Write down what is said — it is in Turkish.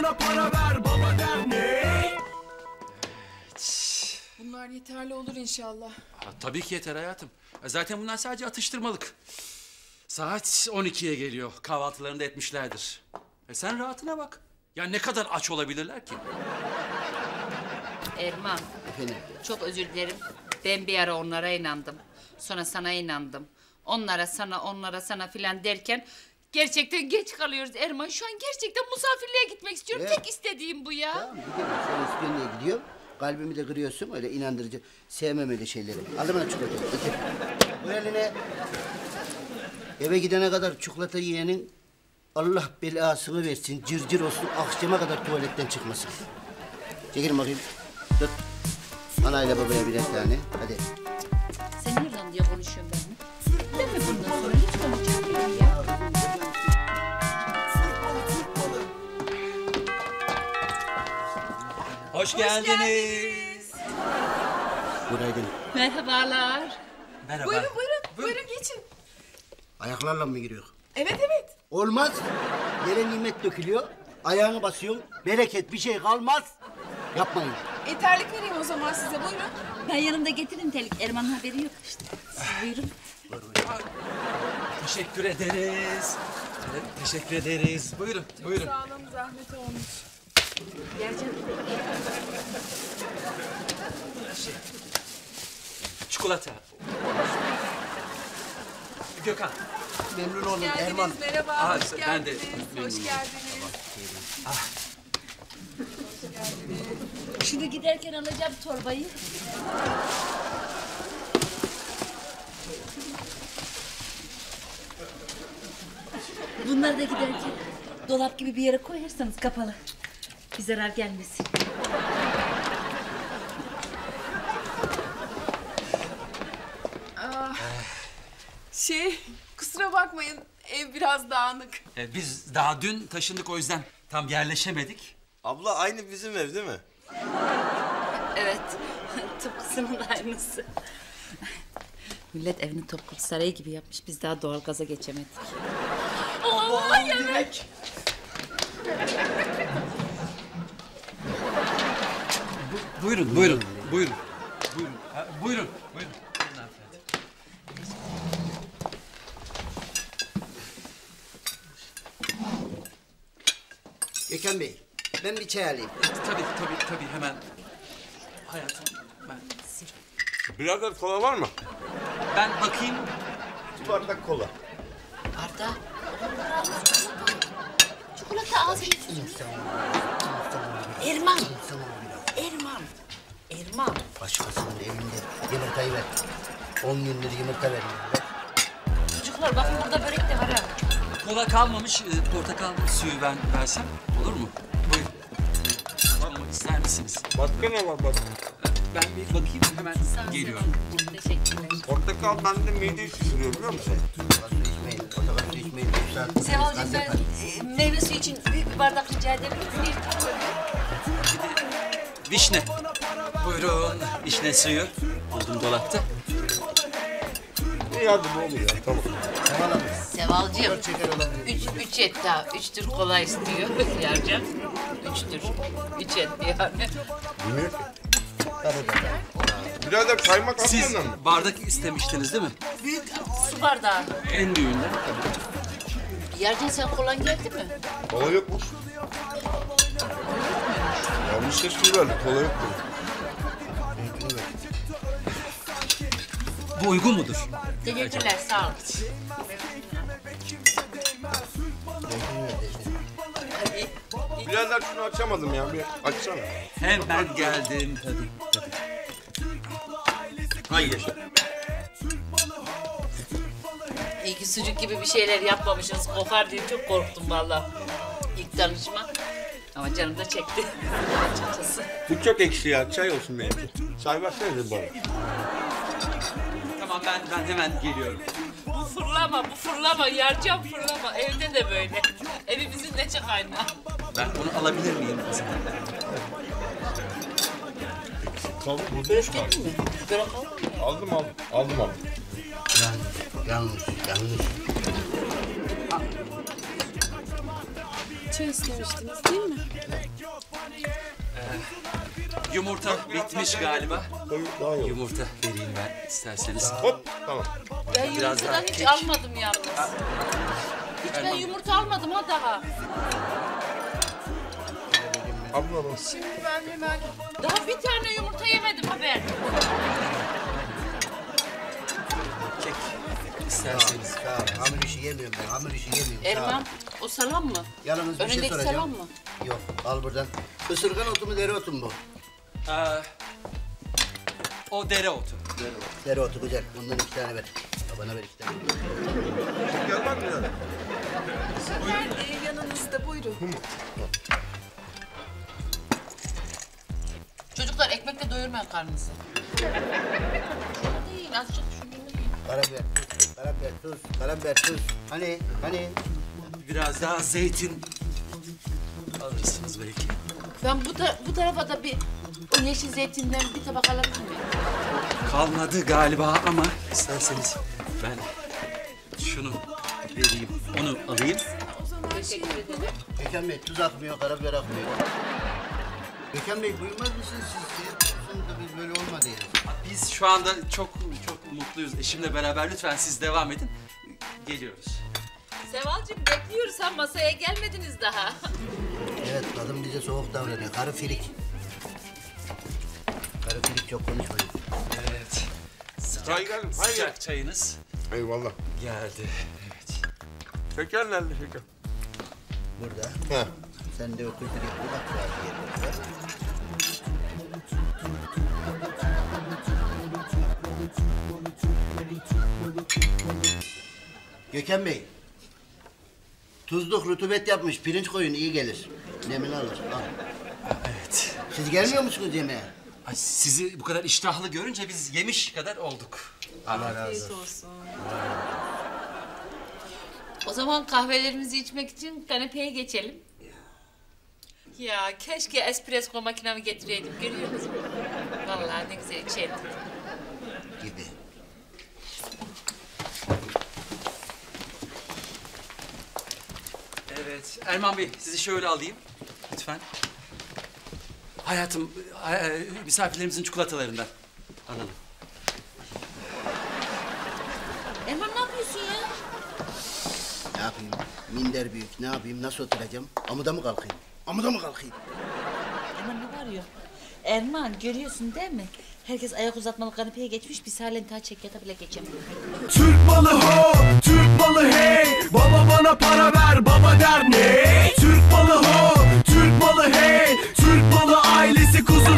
bana para ver baba der ne? Bunlar yeterli olur inşallah. Tabii ki yeter hayatım. Zaten bunlar sadece atıştırmalık. Saat 12'ye geliyor. Kahvaltılarını da etmişlerdir. Sen rahatına bak. Ya ne kadar aç olabilirler ki? Erman, Efendim? çok özür dilerim. Ben bir ara onlara inandım. Sonra sana inandım. Onlara sana filan derken gerçekten geç kalıyoruz Erman. Şu an gerçekten misafirliğe gitmek istiyorum. Evet. Tek istediğim bu ya. Tamam gidelim. Sen istiyorsun diye gidiyorum. Kalbimi de kırıyorsun öyle inandırıcı. Sevmem öyle şeyleri. Al bana çikolata. Getir. Bu eline. Eve gidene kadar çikolata yiyenin Allah belasını versin. Cırcır olsun. Akşama kadar tuvaletten çıkmasın. Çekilin bakayım. Tut. Anayla babaya birer tane. Hadi. Sen nereden diye konuşuyorsun benimle? Ben mi bundan sonra hiç konuşamıyorum ya? Hoş geldiniz. Günaydın. Merhabalar. Merhaba. Buyurun geçin. Ayaklarla mı giriyor? Evet. Olmaz. Yere nimet dökülüyor. Ayağını basıyorsun. Bereket bir şey kalmaz. Yapmayın. Terlik vereyim o zaman size buyurun. Ben yanımda getiririm terlik. Erman'ın haberi yok işte. Siz buyurun. Teşekkür ederiz. Evet, teşekkür ederiz. Buyurun, buyurun. Sağ olun zahmet olmuş. Gerçekten. Çikolata. Gökhan. Memnun oldum Geldiniz, Erman. merhaba, hoş ben de geldiniz. memnunum. Hoş geldiniz. Şunu giderken alacağım torbayı. Bunları da giderken dolap gibi bir yere koyarsanız kapalı. Bir zarar gelmesin. Kusura bakmayın ev biraz dağınık. Biz daha dün taşındık o yüzden tam yerleşemedik. Abla aynı bizim ev değil mi? Evet, tıpkısının aynısı. Millet evini Topkapı Sarayı gibi yapmış, biz daha doğalgaza geçemedik. Direkt. Buyurun, buyurun, buyurun. Buyurun, buyurun. Buyurun hanımefendi. Gökhan Bey, ben bir çay alayım. Tabii hemen. Hayatım, ben... Birader kola var mı? Ben bakayım. Bir bardak kola. Arda, çikolata ağzını... Erman, Erman. Başkasının elinde yumurtayı ver. 10 gündür yumurta vermiyorum ben. Çocuklar bakın burada börek de var ha. Kola kalmamış, portakal suyu ben versem olur mu? Buyurun. Almak ister misiniz? Başka ne var bak? Ben bir bakayım, hemen geliyorum. Teşekkürler. Portakal bende mideyi şişiriyor biliyor musun? Portakal su içmeyin. Sevalcığım ben meyve suyu için büyük bir bardak rica edebilir miyim? Vişne. Buyurun, vişne suyu. Buldum dolapta. İyi hadi ne olur ya tamam. Sevalcığım, üç et daha. 3 tür kola istiyor. Yarcan. 3 tür. 3 et yani. Bilmiyor ki. Birader kaymak Siz atmadın mı? bardak istemiştiniz değil mi? Büyük su bardağı. En büyüğünden. Yarcan sen kolan geldi mi? Kola yok mu? Yanlış ses verdi kola yok mu? Bu uygun mudur? Teşekkürler, sağ ol. Birader şunu açamadım ya bir açsana. Hemen geldim. Tabii. Hangi yaşa? İyi ki sucuk gibi bir şeyler yapmamışsınız. Kokar diye çok korktum vallahi. İlk tanışma. Ama canım da çekti. Açıkçası. Bu çok ekşi ya çay olsun benim. Çay versene bana. Tamam ben hemen geliyorum. Bu fırlama. Yarcan fırlama. Evde de böyle. Evimizin neçe kaynağı. Ben onu alabilir miyim o zaman? Kaldı burada hiç kaldı. Börek aldın mı? Aldım. Yanlış. Poğaça istemiştiniz değil mi? Yumurta bitmiş galiba. Daha yok. Yumurta vereyim ben isterseniz. Hop tamam. Ben Biraz yumurtadan daha hiç kek. almadım yalnız. Hiç ben yumurta almadım ha daha. Abla bak. Şimdi ben hemen... Daha bir tane yumurta yemedim haber. Kek isterseniz. Sağ ol. Hamur işi yemiyorum ben. Hamur işi yemiyorum. Sağ ol. Erman, o salam mı? Yalnız bir şey Önündeki soracağım. salam mı? Yok, al buradan. Isırgan otu mu, dereotu mu bu? O dereotu. Dereotu güzel. Bundan 2 tane ver. Bana ver 2 tane. Gel bak ya. yanınızda buyurun. Çocuklar ekmekle doyurmayın karnınızı. Değil, azıcık şunu yiyin. Karabiber, karabiber, tuz, karabiber, tuz. Hani? Biraz daha zeytin alırsınız belki. Ben bu tarafa da bir o yeşil zeytinden bir tabak alabilir miyim? Kalmadı galiba ama isterseniz ben şunu vereyim. Onu alayım. Teşekkür ederim. Gökhan Bey, tuz akmıyor, karabiber akmıyor. Gökhan Bey, buyurmaz mısınız siz? Sonunda biz böyle olmadı yani. Biz şu anda çok mutluyuz. Eşimle beraber lütfen siz devam edin. Geliyoruz. Sevalcığım bekliyoruz ha masaya gelmediniz daha. Evet, kadın bize soğuk davranıyor. Karı filik. Karı filik, çok konuşmayın. Evet. Çay geldim. Hayır. Sıcak çayınız Eyvallah. geldi. Evet. Şeker nerede şeker? Burada. He. Sen de o kültür yapıyor, bak şu yerine. Gökhan Bey. Tuzluk rutubet yapmış, pirinç koyun iyi gelir. Nemini alır. Al. Evet. Siz gelmiyor musunuz yemeğe? Ay, sizi bu kadar iştahlı görünce biz yemiş kadar olduk. Allah razı olsun. O zaman kahvelerimizi içmek için kanepeye geçelim. Ya keşke espresso makinemi getireydim, görüyor musun? Vallahi ne güzel içerdim. Gibi. Evet. Erman Bey sizi şöyle alayım. Lütfen. Hayatım, misafirlerimizin çikolatalarından alalım. Erman ne yapıyorsun ya? Ne yapayım? Minder büyük. Ne yapayım? Nasıl oturacağım? Amuda mı kalkayım? Amuda mı kalkayım? Erman ne var ya? Erman görüyorsun değil mi? Herkes ayak uzatmalı kanepeye geçmiş. Biz halen ta çekyata bile geçemiyoruz. Türk malı ho, Türk malı hey. Baba bana para ver, baba der ne? Türk malı ho, Türk malı hey. Türk malı ailesi kuzu